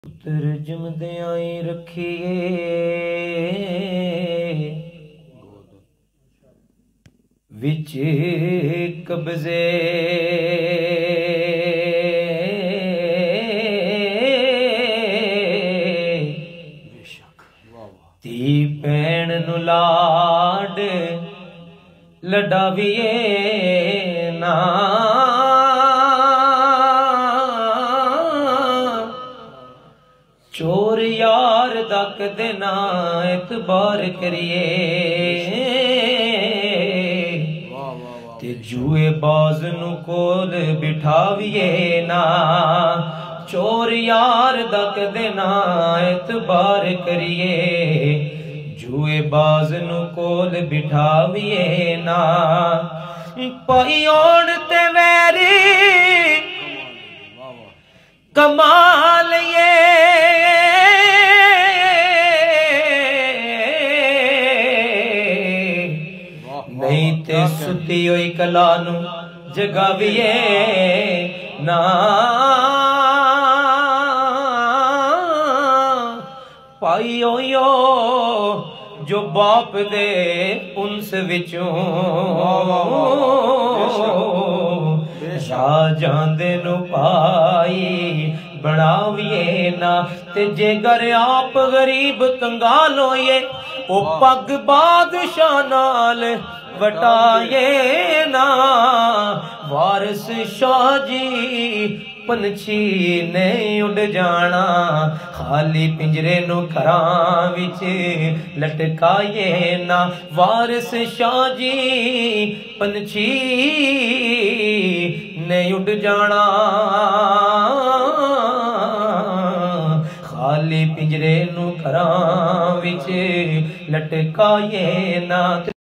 पुत्र जमदियां ही रखिए विच कब्जे धी भैन नु लाड लडाविए ना चोर यार दा कदे ना एतबार करिए ते जुए बाज नु कोल बिठाविए ना चोर यार दा कदे ना एतबार करिए जुए बाज नु कोल बिठाविए ना पाई ओण ते वैरी कमाल ये नहीं ते सुती होई कला नू जगाविए ना पाई ओयो जो बाप दे उनस विचों जांदे नु पाई बनाविए ना ते जे घर आप गरीब कंगाल होइए ओ पग बादशाह नाल वटाए ना वारिस शाह जी पंछी ने उड़ जाना खाली पिंजरे नु घरां विच लटकाए ना वारिस शाह जी पंछी ने उड़ जाना खाली पिंजरे नु घरां विच लटकाए ना।